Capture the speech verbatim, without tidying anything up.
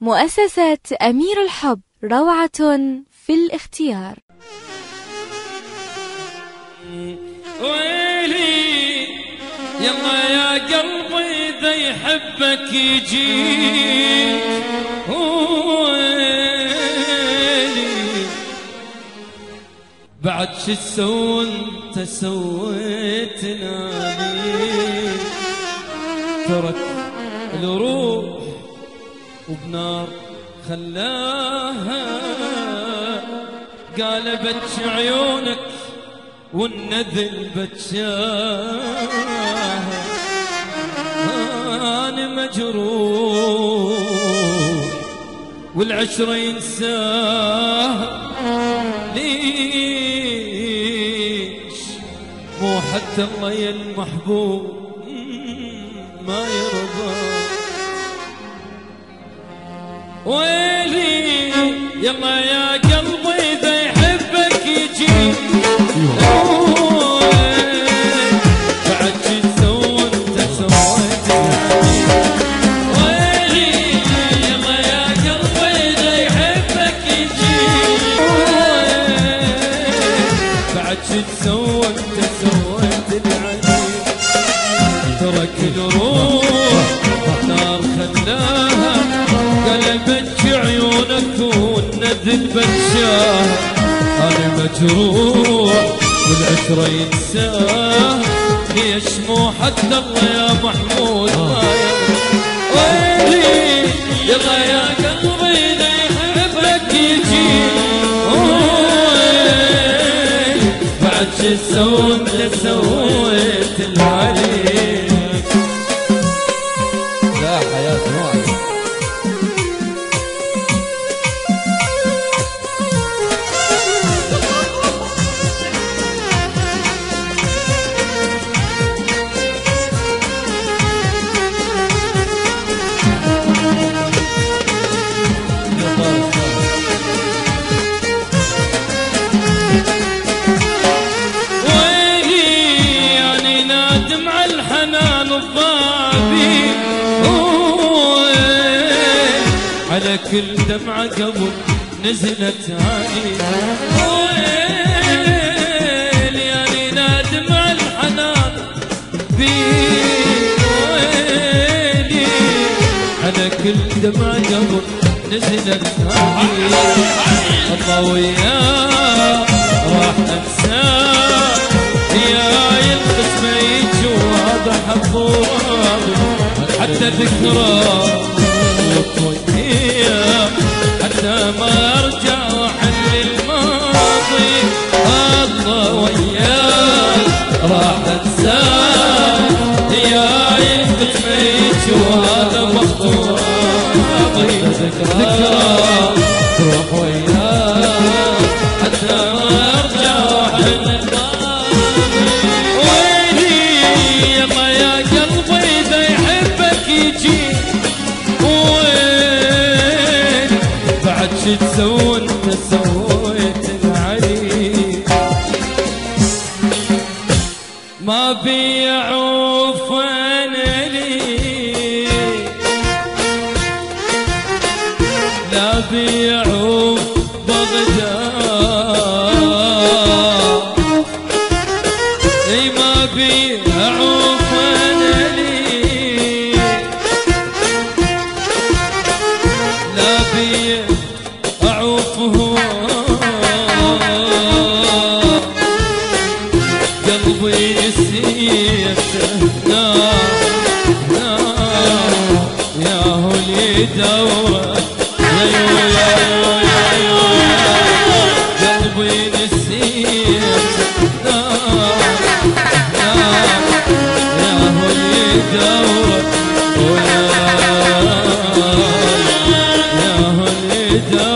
مؤسسة أمير الحب، روعة في الاختيار. ويلي يلا يا قلبي إذا يحبك يجيك، ويلي بعد شو تسوي انت سويت نادي، ترك الروح وبنار خلاها، قالبت عيونك والنذل بتشاها، أنا مجروح والعشرة ينساها، ليش مو حتى الله يا المحبوب ما يرضى. ويلي يلا يا قلبي إذا يحبك يجي، بعد شو تسوي انت سويت نادي. ويلي يلا يا قلبي إذا يحبك يجي، بعد شو تسوي انت سويت العدي، ترك الروح نار خلاها، قلبت عيونك والنذل بتشاها، أنا مجروح والعشرة ينساه، ليش مو حتى الله يا محمود ما يرضى. ويلي يلا يا قلبي إذا يحبك يجي، بعد شو تسوي انت سويت العلي. لا حياة نوعك على كل دمعة قبل نزلت عالي، ويل يعني نادم على الحنان بيك، ويلي على كل دمعة قبل نزلت عالي، الله وياه راح انساه، يا القسمة يجوا حب ورابي حتى ذكراه حتى ما ارجع واحل الماضي، الله وياك راح انساك، يا يفتح وهذا مخطوط ذكرى تروح وياك حتى ما ارجع واحل الماضي. ويلي يلا يا قلبي اذا يحبك يجي، شو تسوي انت سويت العلي، ما بيعوف انا لي لا بيعوف بغداد، اي ما بيعوف انا لي لا بيعوف قلبي يسير نار نار يا هو اللي يدور، قلبي يسير نار نار يا هو اللي يدور، يا هو اللي يدور